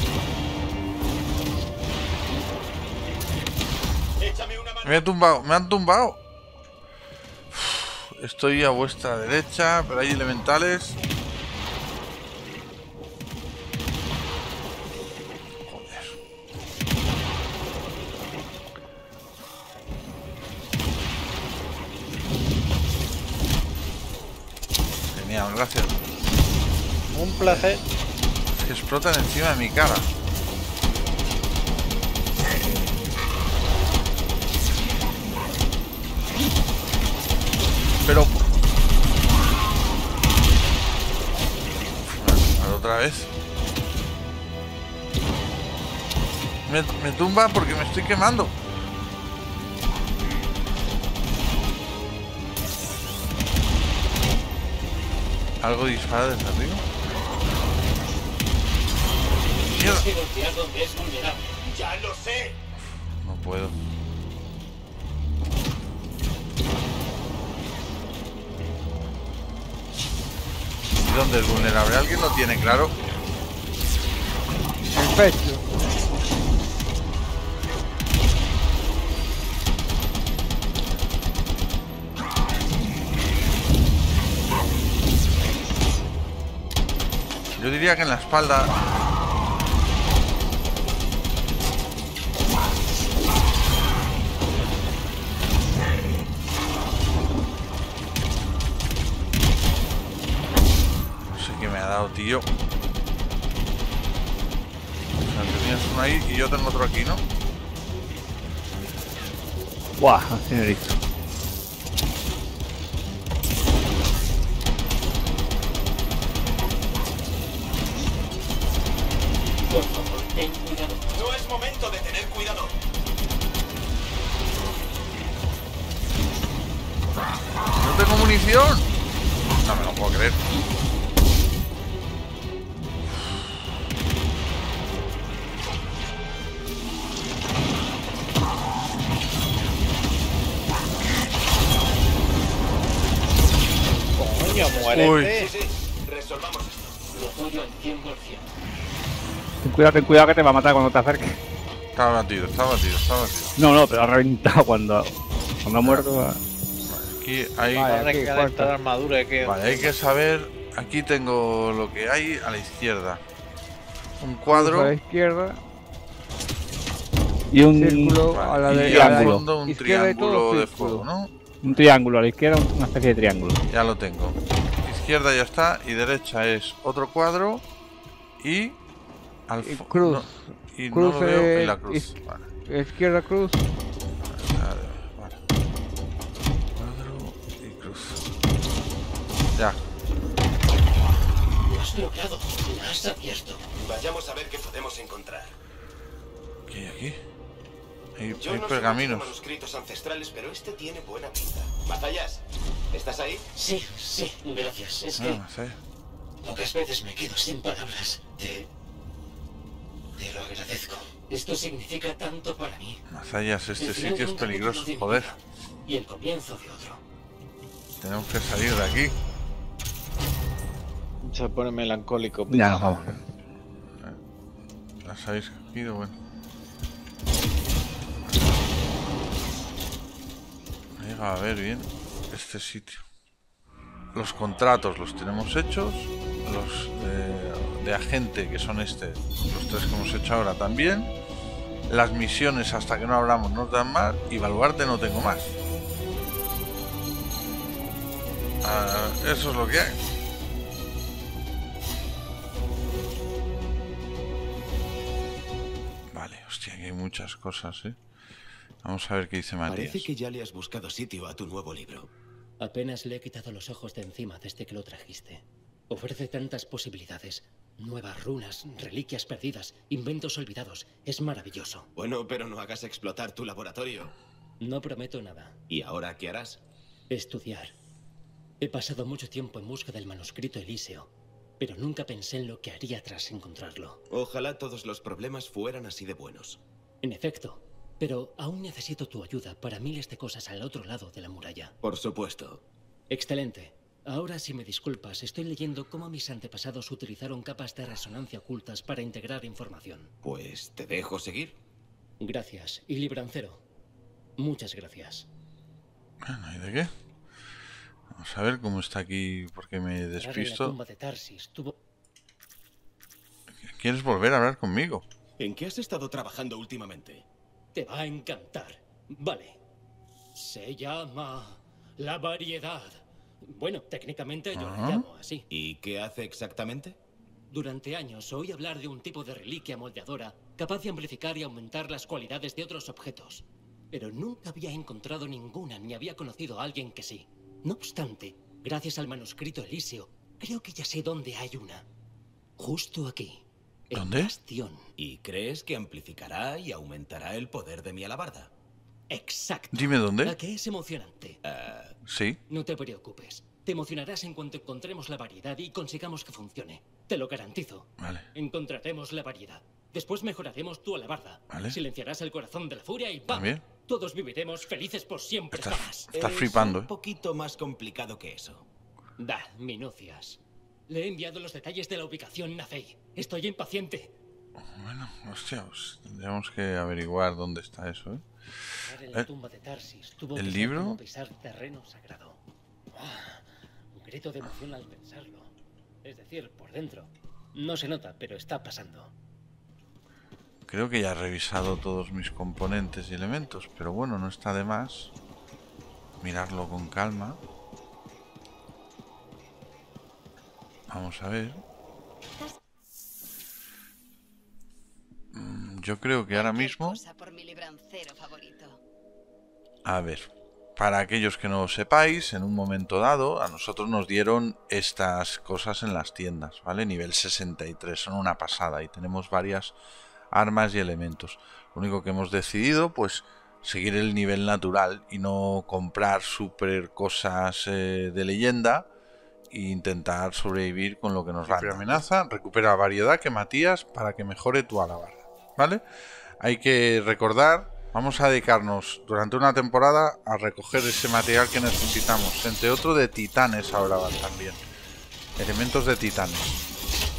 Speaker 5: Échame una mano.
Speaker 1: Me he tumbado, me han tumbado. Uf, estoy a vuestra derecha, pero hay elementales. Joder. Venga, gracias.
Speaker 4: Un placer.
Speaker 1: Es que explotan encima de mi cara. Pero... Vale, otra vez. Me, me tumba porque me estoy quemando. ¿Algo dispara desde arriba?
Speaker 10: Tienes que golpear donde es vulnerable.
Speaker 5: ¡Ya lo sé!
Speaker 1: No puedo. ¿Y dónde es vulnerable? ¿Alguien lo tiene claro?
Speaker 6: El pecho.
Speaker 1: Yo diría que en la espalda. No sé qué me ha dado, tío. O sea, tenías uno ahí y yo tengo otro aquí, ¿no?
Speaker 2: Buah, así me he visto.
Speaker 10: Por favor, ten cuidado.
Speaker 5: No es momento de tener cuidado.
Speaker 1: ¡No tengo munición! No me lo puedo creer.
Speaker 4: Coño, muérete.
Speaker 5: Sí, sí. Resolvamos esto.
Speaker 10: Lo apoyo al cien por cien.
Speaker 2: Ten cuidado, ten cuidado que te va a matar cuando te acerques.
Speaker 1: Está batido, está batido, está batido.
Speaker 2: No, no, pero ha reventado cuando, cuando ha muerto. Ha...
Speaker 1: Aquí hay...
Speaker 6: Vale.
Speaker 4: Ahora hay que calentar la armadura que...
Speaker 1: Vale, hay que saber. Aquí tengo lo que hay a la izquierda. Un cuadro.
Speaker 6: A la izquierda.
Speaker 2: Y un
Speaker 6: Círculo a la de
Speaker 1: y
Speaker 2: y
Speaker 1: al
Speaker 2: ángulo.
Speaker 1: fondo un
Speaker 6: Izquierda y todo
Speaker 1: triángulo de
Speaker 6: círculo.
Speaker 1: fuego, ¿no?
Speaker 2: Un triángulo, a la izquierda una especie de triángulo.
Speaker 1: Ya lo tengo. Izquierda ya está y derecha es otro cuadro y al
Speaker 6: Y
Speaker 1: fo-
Speaker 6: cruz.
Speaker 1: no, y
Speaker 6: Cruz,
Speaker 1: no lo veo
Speaker 6: eh,
Speaker 1: en la cruz.
Speaker 6: iz-
Speaker 1: Vale.
Speaker 6: Izquierda cruz.
Speaker 1: Vale, vale. Cuadro y cruz. Ya.
Speaker 10: Lo has logrado. Lo has abierto.
Speaker 5: Vayamos a ver qué podemos encontrar.
Speaker 1: ¿Qué hay aquí? Hay,
Speaker 5: Yo
Speaker 1: hay
Speaker 5: no soy mucho de
Speaker 1: pergaminos.
Speaker 5: manuscritos ancestrales, pero este tiene buena pinta. Mazallas, ¿estás ahí?
Speaker 10: Sí, sí, gracias. Es
Speaker 1: Ah,
Speaker 10: que
Speaker 1: no sé.
Speaker 10: pocas veces me quedo sin palabras. Te... Te lo agradezco. Esto significa tanto para mí.
Speaker 1: Mazallas, este
Speaker 10: El final
Speaker 1: sitio
Speaker 10: de
Speaker 1: es
Speaker 10: un
Speaker 1: peligroso,
Speaker 10: capítulo de mi
Speaker 1: joder.
Speaker 10: vida Y el comienzo de otro.
Speaker 1: Tenemos que salir de aquí.
Speaker 4: Se pone melancólico.
Speaker 2: Ya nos vamos.
Speaker 1: Las habéis cogido, bueno. Llega a ver bien este sitio. Los contratos los tenemos hechos. Los de, de agente, que son este, los tres que hemos hecho ahora también. Las misiones hasta que no hablamos nos dan más. Y baluarte no tengo más. Ah, eso es lo que hay. Vale, hostia, aquí hay muchas cosas, ¿eh? Vamos a ver qué dice Matías.
Speaker 7: Parece que ya le has buscado sitio a tu nuevo libro.
Speaker 10: Apenas le he quitado los ojos de encima desde que lo trajiste. Ofrece tantas posibilidades. Nuevas runas, reliquias perdidas, inventos olvidados. Es maravilloso.
Speaker 7: Bueno, pero no hagas explotar tu laboratorio.
Speaker 10: No prometo nada.
Speaker 7: ¿Y ahora qué harás?
Speaker 10: Estudiar. He pasado mucho tiempo en busca del manuscrito Elíseo, pero nunca pensé en lo que haría tras encontrarlo.
Speaker 7: Ojalá todos los problemas fueran así de buenos.
Speaker 10: En efecto, pero aún necesito tu ayuda para miles de cosas al otro lado de la muralla.
Speaker 7: Por supuesto.
Speaker 10: Excelente. Ahora, si me disculpas, estoy leyendo cómo mis antepasados utilizaron capas de resonancia ocultas para integrar información.
Speaker 7: Pues te dejo seguir.
Speaker 10: Gracias. Y Librancero, muchas gracias.
Speaker 1: Bueno, ¿y de qué? Vamos a ver cómo está aquí, porque me
Speaker 10: Entrar en la
Speaker 1: despisto.
Speaker 10: tumba de Tarsis tuvo...
Speaker 1: ¿Quieres volver a hablar conmigo?
Speaker 7: ¿En qué has estado trabajando últimamente?
Speaker 10: Te va a encantar. Vale. Se llama La Variedad.
Speaker 11: Bueno, técnicamente yo
Speaker 1: Ajá.
Speaker 11: la llamo así.
Speaker 7: ¿Y qué hace exactamente?
Speaker 11: Durante años oí hablar de un tipo de reliquia moldeadora capaz de amplificar y aumentar las cualidades de otros objetos. Pero nunca había encontrado ninguna ni había conocido a alguien que sí. No obstante, gracias al manuscrito Elíseo, creo que ya sé dónde hay una. Justo aquí. El
Speaker 1: ¿Dónde?
Speaker 11: bastión.
Speaker 7: ¿Y crees que amplificará y aumentará el poder de mi alabarda?
Speaker 11: Exacto.
Speaker 1: Dime dónde.
Speaker 11: ¿La que es emocionante?
Speaker 7: Uh,
Speaker 1: Sí.
Speaker 11: No te preocupes. Te emocionarás en cuanto encontremos la variedad y consigamos que funcione. Te lo garantizo.
Speaker 1: Vale.
Speaker 11: Encontraremos la variedad. Después mejoraremos tu alabarda.
Speaker 1: Vale.
Speaker 11: Silenciarás el corazón de la furia y ¡bam!
Speaker 1: También.
Speaker 11: Todos viviremos felices por siempre.
Speaker 1: Estás,
Speaker 11: jamás.
Speaker 1: estás
Speaker 7: es
Speaker 1: flipando,
Speaker 7: un
Speaker 1: ¿eh?
Speaker 7: poquito más complicado que eso.
Speaker 11: Da, minucias. Le he enviado los detalles de la ubicación a Faye. Estoy impaciente.
Speaker 1: Bueno, hostia, pues tendríamos que averiguar dónde está eso, ¿eh?
Speaker 11: Entrar en la
Speaker 1: Eh,
Speaker 11: tumba de Tarsis tuvo
Speaker 1: ¿el
Speaker 11: que ser
Speaker 1: libro?
Speaker 11: como pisar terreno sagrado. Ah, un grito de emoción al pensarlo. Es decir, por dentro. No se nota, pero está pasando.
Speaker 1: Creo que ya he revisado todos mis componentes y elementos, pero bueno, no está de más mirarlo con calma. Vamos a ver. Mm, Yo creo que ahora mismo...
Speaker 12: Por mi librancero favorito.
Speaker 1: A ver, para aquellos que no lo sepáis, en un momento dado a nosotros nos dieron estas cosas en las tiendas, ¿vale? Nivel sesenta y tres, son una pasada y tenemos varias armas y elementos. Lo único que hemos decidido, pues, seguir el nivel natural y no comprar super cosas eh, de leyenda e intentar sobrevivir con lo que nos da. Amenaza, recupera variedad que Matías para que mejore tu alabarda, ¿vale? Hay que recordar, vamos a dedicarnos durante una temporada a recoger ese material que necesitamos, entre otro de titanes ahora van también, elementos de titanes,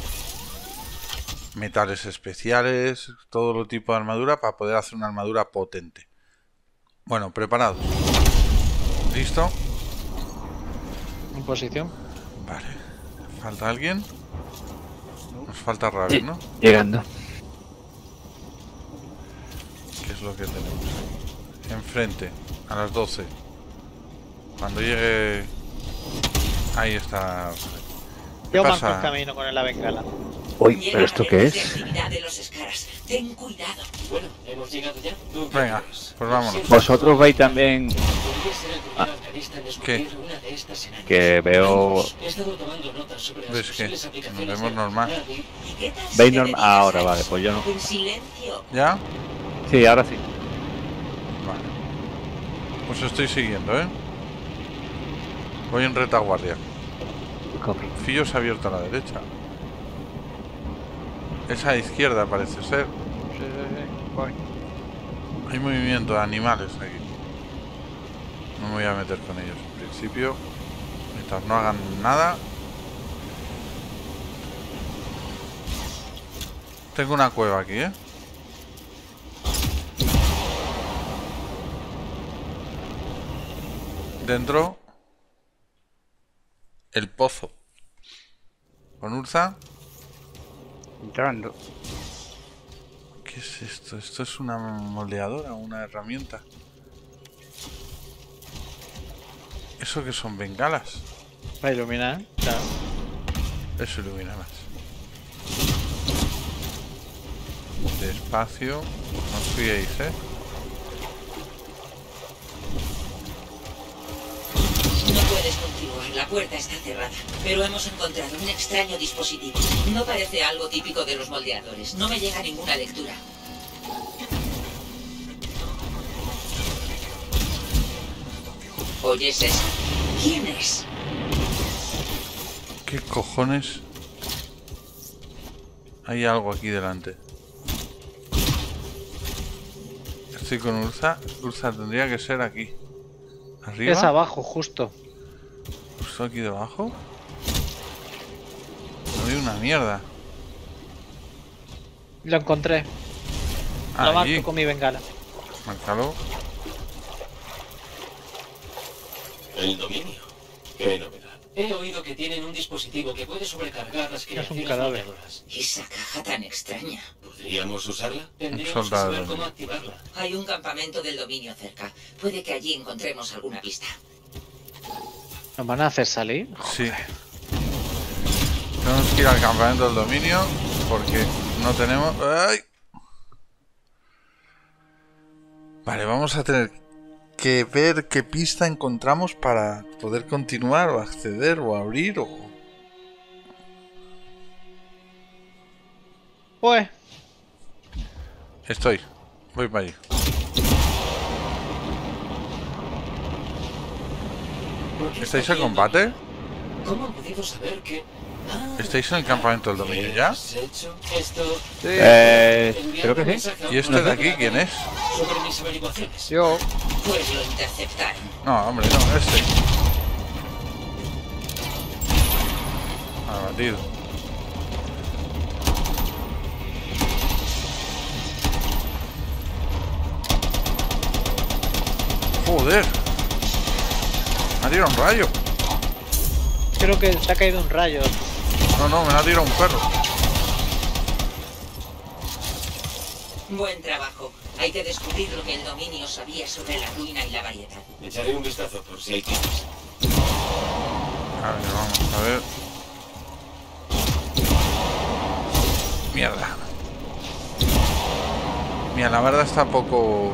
Speaker 1: metales especiales, todo lo tipo de armadura para poder hacer una armadura potente. Bueno, preparados. ¿Listo?
Speaker 4: En posición.
Speaker 1: Vale. ¿Falta alguien? Nos falta Raven, ¿no?
Speaker 2: Llegando.
Speaker 1: ¿Qué es lo que tenemos ahí? Enfrente, a las doce. Cuando llegue... Ahí está. ¿Qué
Speaker 4: Yo marco
Speaker 1: pasa?
Speaker 4: el camino con la bengala.
Speaker 2: Uy, ¿pero esto qué es?
Speaker 8: Actividad de los Scaras. Ten cuidado.
Speaker 10: Bueno, hemos llegado ya.
Speaker 1: Venga, pues vámonos.
Speaker 2: Vosotros veis también
Speaker 10: Podría ser el primer
Speaker 2: Ah.
Speaker 10: arcanista en
Speaker 1: ¿Qué?
Speaker 10: descubrir una de estas enanas.
Speaker 2: que veo...
Speaker 10: He estado tomando notas sobre las
Speaker 1: ¿Ves qué?
Speaker 10: posibles aplicaciones
Speaker 1: Nos vemos
Speaker 10: de
Speaker 1: normal.
Speaker 10: la habilidad
Speaker 8: ¿Y qué tal si
Speaker 2: ¿Veis
Speaker 8: te
Speaker 2: normal?
Speaker 8: dedicas
Speaker 2: Ahora,
Speaker 8: a
Speaker 2: vale,
Speaker 8: eso?
Speaker 2: pues yo no.
Speaker 8: En silencio.
Speaker 1: ¿Ya?
Speaker 2: Sí, ahora sí.
Speaker 1: Vale. Pues estoy siguiendo, ¿eh? Voy en retaguardia.
Speaker 2: Copy.
Speaker 1: Fillo se ha abierto a la derecha. Esa izquierda parece ser.
Speaker 6: Sí, sí, sí. Voy.
Speaker 1: Hay movimiento de animales aquí. No me voy a meter con ellos en principio. Mientras no hagan nada. Tengo una cueva aquí, ¿eh? Dentro. El pozo. Con Urza.
Speaker 6: Entrando.
Speaker 1: ¿Qué es esto? ¿Esto es una moldeadora? ¿Una herramienta? ¿Eso que son bengalas?
Speaker 4: Para iluminar, claro.
Speaker 1: Eso ilumina más. Despacio. No os fiéis, ¿eh?
Speaker 8: No puedes continuar, la puerta está cerrada. Pero hemos encontrado un extraño dispositivo. No parece algo típico de los moldeadores. No me llega ninguna lectura. ¿Oyes eso? ¿Quién es?
Speaker 1: ¿Qué cojones? Hay algo aquí delante. Estoy con Urza. Urza tendría que ser aquí. ¿Arriba?
Speaker 4: Es abajo, justo.
Speaker 1: ¿Justo aquí debajo? No hay una mierda.
Speaker 4: Lo encontré. Lo
Speaker 1: Allí.
Speaker 4: marco con mi bengala.
Speaker 1: Márcalo.
Speaker 3: El dominio. Qué novedad.
Speaker 10: He oído que tienen un dispositivo que puede sobrecargar las
Speaker 4: Es un
Speaker 10: creaciones
Speaker 4: cadáver.
Speaker 10: moldeadoras.
Speaker 8: Esa caja tan extraña.
Speaker 3: ¿Podríamos usarla?
Speaker 10: Tendríamos que
Speaker 1: soldado.
Speaker 10: saber cómo activarla.
Speaker 8: Hay un campamento del dominio cerca. Puede que allí encontremos alguna pista.
Speaker 4: ¿Nos van a hacer salir?
Speaker 1: Sí. Tenemos que ir al campamento del dominio porque no tenemos... ¡Ay! Vale, vamos a tener que ver qué pista encontramos para poder continuar o acceder o abrir o...
Speaker 4: Pues...
Speaker 1: Estoy. Voy para allí. ¿Estáis en combate?
Speaker 10: ¿Cómo han podido saber que...?
Speaker 1: ¿Estáis en el campamento del dominio ya?
Speaker 10: ¿Has hecho esto?
Speaker 2: Sí. Eh, creo que sí.
Speaker 1: ¿Y este de aquí quién es?
Speaker 10: Sobre mis averiguaciones.
Speaker 2: Yo.
Speaker 10: Pues lo interceptaron.
Speaker 1: No, hombre, no, este. Abatido. Joder. Me ha tirado un rayo.
Speaker 4: Creo que te ha caído un rayo.
Speaker 1: No, no, me ha tirado un perro.
Speaker 8: Buen trabajo. Hay que descubrir lo que el dominio sabía sobre la ruina y la variedad.
Speaker 5: Echaré un vistazo por si hay pistas.
Speaker 1: A ver, vamos a ver. Mierda. Mira, la verdad está poco...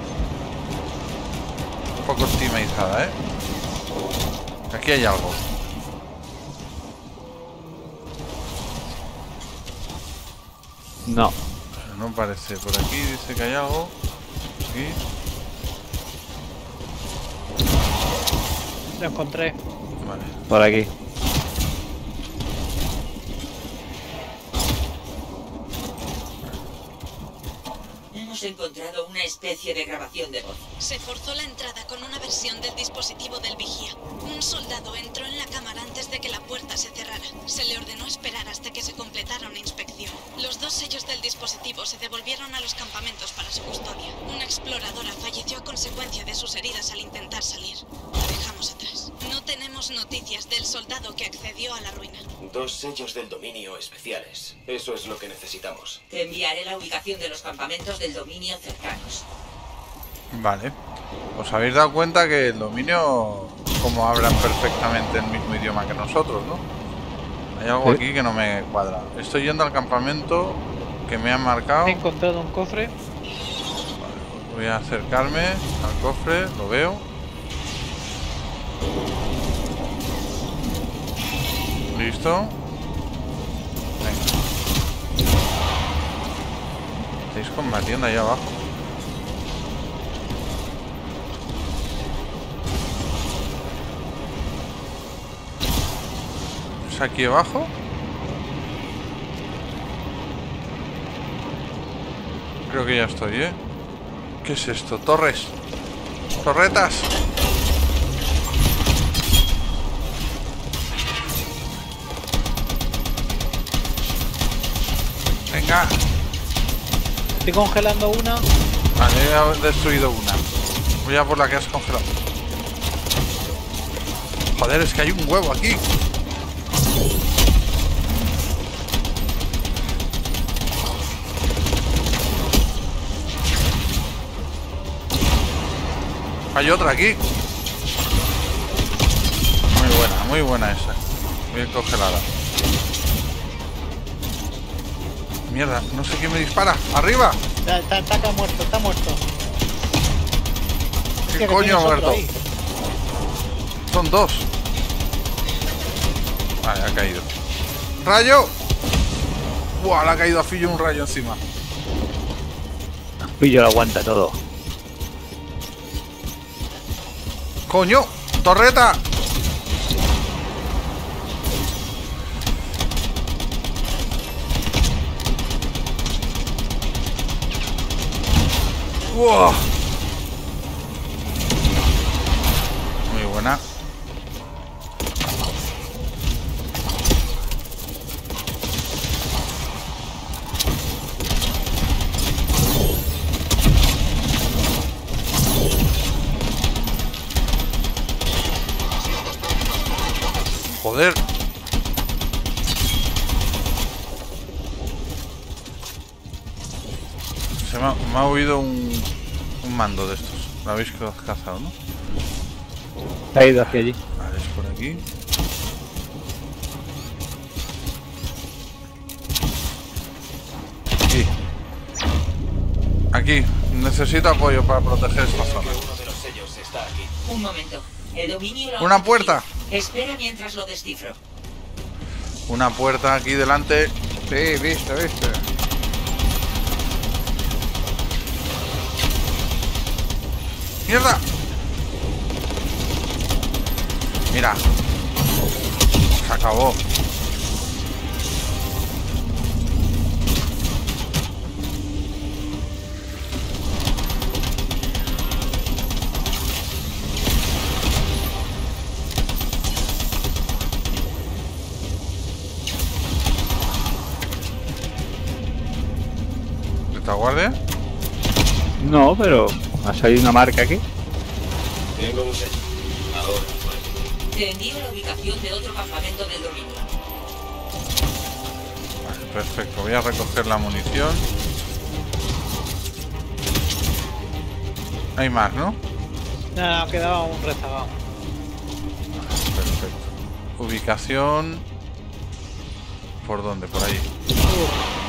Speaker 1: Un poco optimizada, ¿eh? Aquí hay algo.
Speaker 2: No.
Speaker 1: No parece. Por aquí dice que hay algo. Aquí.
Speaker 4: Lo encontré.
Speaker 1: Vale.
Speaker 2: Por aquí.
Speaker 8: Hemos encontrado una especie de grabación de voz.
Speaker 12: Se forzó la entrada con una versión del dispositivo del vigía. Un soldado entró en la cámara antes de que la puerta se cerrara. Se le ordenó esperar hasta que se completara una inspección. Los dos sellos del dispositivo se devolvieron a los campamentos para su custodia. Una exploradora falleció a consecuencia de sus heridas al intentar salir. La dejamos atrás. No tenemos noticias del soldado que accedió a la ruina.
Speaker 5: Dos sellos del dominio especiales. Eso es lo que necesitamos.
Speaker 8: Te enviaré la ubicación de los campamentos del dominio cercanos.
Speaker 1: Vale. ¿Os habéis dado cuenta que el dominio, como hablan perfectamente el mismo idioma que nosotros, ¿no? Hay algo
Speaker 2: Sí.
Speaker 1: aquí que no me cuadra. Estoy yendo al campamento que me han marcado.
Speaker 4: He encontrado un cofre.
Speaker 1: Voy a acercarme al cofre, lo veo. Listo. Venga. Estáis combatiendo ahí abajo. ¿Es aquí abajo? Creo que ya estoy, ¿eh? ¿Qué es esto? Torres. Torretas. Venga.
Speaker 4: Estoy congelando una.
Speaker 1: Vale, he destruido una. Voy a por la que has congelado. Joder, es que hay un huevo aquí. Hay otra aquí. Muy buena, muy buena esa. Bien congelada. Mierda, no sé quién me dispara. ¡Arriba!
Speaker 4: Está, está, está muerto, está muerto.
Speaker 1: ¿Qué
Speaker 4: Hostia, que
Speaker 1: coño ha
Speaker 4: tienes otro
Speaker 1: muerto?
Speaker 4: ahí.
Speaker 1: Son dos. Vale, ha caído. ¡Rayo! ¡Buah! Le ha caído a Fillo un rayo encima.
Speaker 2: Pillo lo aguanta todo.
Speaker 1: ¡Coño! ¡Torreta! ¡Wow! Muy buena. Joder. Se me ha, me ha oído un, un mando de estos. Lo habéis cazado, ¿no?
Speaker 2: Se ha ido hacia allí.
Speaker 1: Vale, es por aquí. aquí. Aquí. Aquí. Necesito apoyo para proteger esta zona.
Speaker 5: Uno de los sellos está aquí.
Speaker 8: Un momento. El dominio lo
Speaker 1: Una
Speaker 8: hace
Speaker 1: puerta.
Speaker 8: aquí. Espera mientras lo descifro.
Speaker 1: Una puerta aquí delante.
Speaker 6: Sí, visto, visto.
Speaker 1: ¡Mierda! Mira. Se acabó. ¿Retaguardia?
Speaker 2: No, pero ha salido una marca aquí.
Speaker 5: Tengo un sello. Ahora.
Speaker 8: Te envío la ubicación de otro campamento del dominio.
Speaker 1: Vale, perfecto. Voy a recoger la munición. Hay más, ¿no?
Speaker 4: No, quedaba un rezagado.
Speaker 1: Perfecto. Ubicación. ¿Por dónde? Por ahí.
Speaker 4: Uf.